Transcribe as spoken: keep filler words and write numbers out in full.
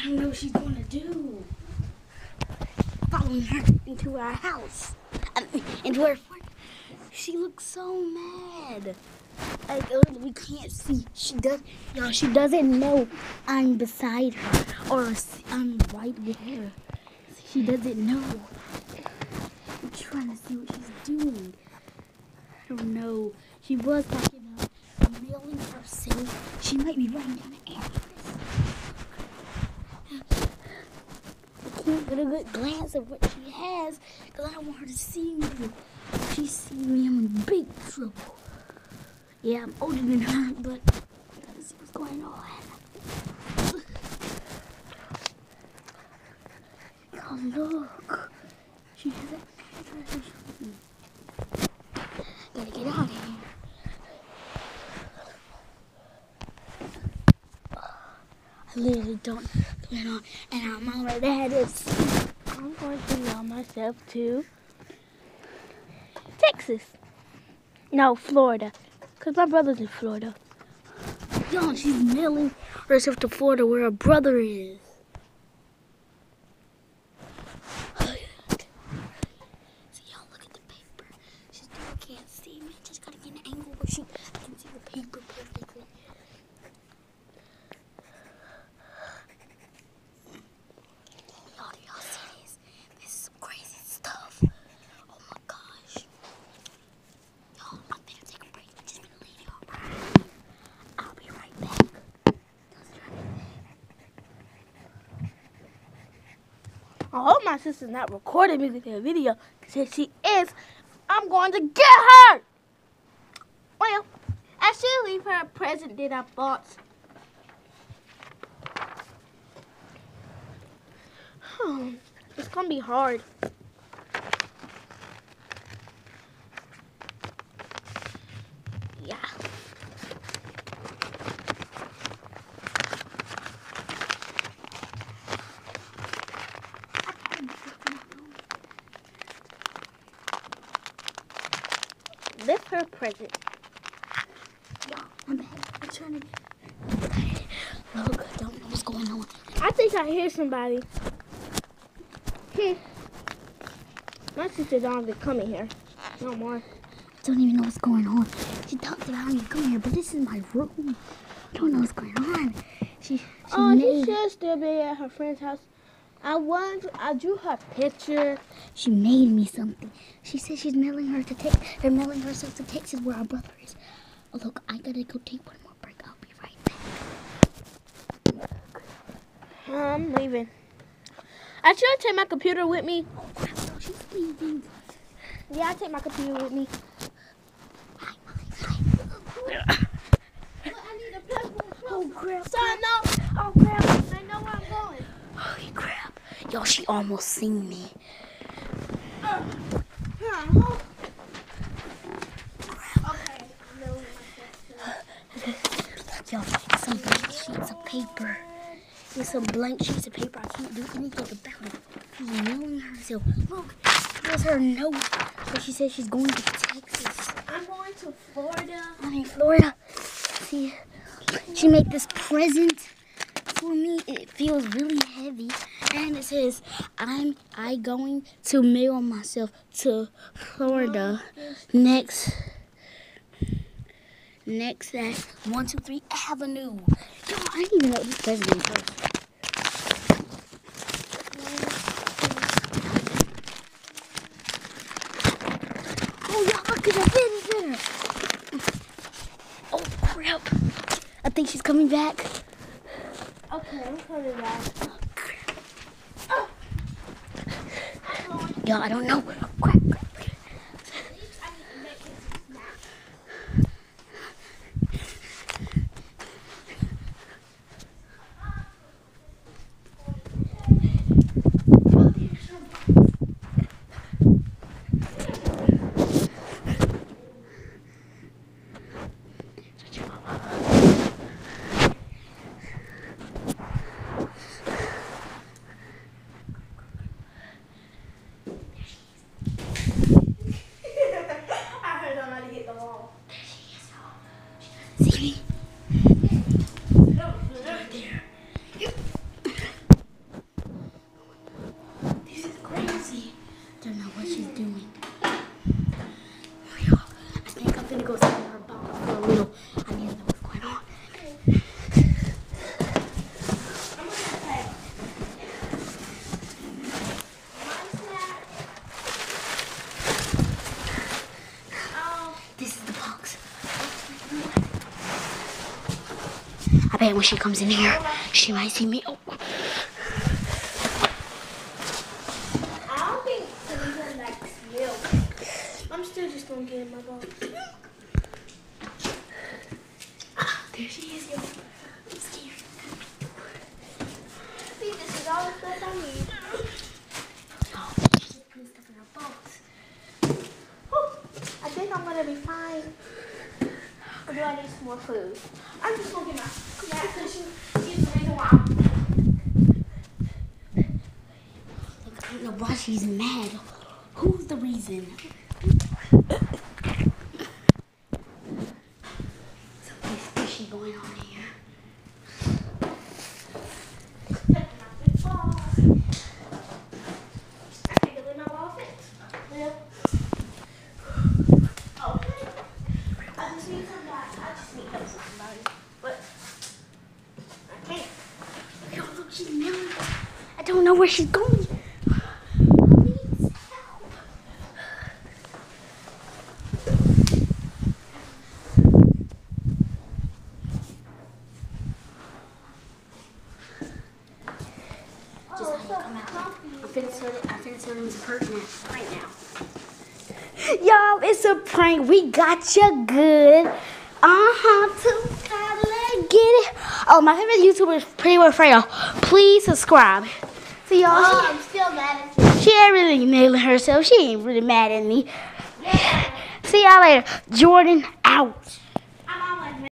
don't know what she's gonna do. Following her into our house, um, into her apartment. She looks so mad. Like we can't see. She does, y'all. She doesn't know I'm beside her or I'm right with her. She doesn't know. I'm trying to see what she's doing. I don't know. She was talking about mailing herself. She might be writing down an address. I can't get a good glance of what she has because I don't want her to see me. If she sees me, I'm in big trouble. Yeah, I'm older than her, but I gotta see what's going on. Oh, look. She has an address. Gotta get out of here. I literally don't know what's going on. And our mom and dad is. I'm going to mail myself to Texas. No, Florida. Because my brother's in Florida. Yo, she's mailing herself to Florida where her brother is. See, y'all, look at the paper. She still can't see me. Just gotta get an angle where she I can see the paper perfectly. Y'all, do y'all see this? This is some crazy stuff. Oh my gosh. Y'all, I'm gonna take a break. I'm just gonna leave y'all. I'll be right back. I hope my sister's not recording me with her video, because if she is, I'm going to get her! Well, I should leave her a present that I bought. Hmm, it's going to be hard. Yeah. Lift her present. Y'all, I'm back. I'm trying to get. Look, I don't know what's going on. I think I hear somebody. Hmm. My sister don't be coming here. No more. I don't even know what's going on. She talks about me coming here, but this is my room. I don't know what's going on. She. she oh, made, she should still be at her friend's house. I want. I drew her picture. She made me something. She said she's mailing her to Texas. They're mailing herself to Texas where our brother is. Oh, look, I gotta go take one more break. I'll be right back. I'm leaving. I should take my computer with me. Oh, crap, no, she's leaving. Yeah, I take my computer with me. Hi, hi. I need a passport. Oh, crap. Son, no. Oh, crap. I know where I'm going. Holy crap. Yo, she almost seen me. Uh, huh. Okay. Yo, it's some blank sheets of paper. It's some blank sheets of paper. I can't do anything about it. She's mailing herself. Look, here's her note. So she says she's going to Texas. I'm going to Florida. I'm in Florida. See, she made this present for me. It feels really heavy. And it says, I'm I going to mail myself to Florida next next at one two three Avenue. Yo, I didn't even know this president was. Oh, y'all, look at the visitor. Oh, crap. I think she's coming back. Okay, I'm coming back. Yo, I don't know. Crap, crap. quiet when she comes in here. She might see me. Oh. I don't think Talisa likes milk. I'm still just gonna get in my bowl. There she is, yo. I'm scared. See, this is all the stuff I need. Oh, she's putting stuff in her box. I think I'm gonna be fine. Or do I need some more food? I'm just gonna get my snack cushion. She's been a while. Look, I don't know why she's mad. Who's the reason? Something's fishy going on here. Checking out this ball. I can't believe my ball fits. Yeah. Okay. I just need somebody. I just need help from somebody. But I can't. Yo, look, she's yelling. I don't know where she's going. Who needs help? Just Oh, let it's it so come out. comfy. I'm finna turn it. I'm finna turn it into a curtain right now. Y'all, it's a prank. We got you good. Uh-huh, too. Gotta get it. Oh, my favorite YouTuber is Pretty Boy Fredo. Please subscribe. See y'all. Oh, I'm still mad at you. She ain't really nailing herself. She ain't really mad at me. Yeah. See y'all later. Jordan out.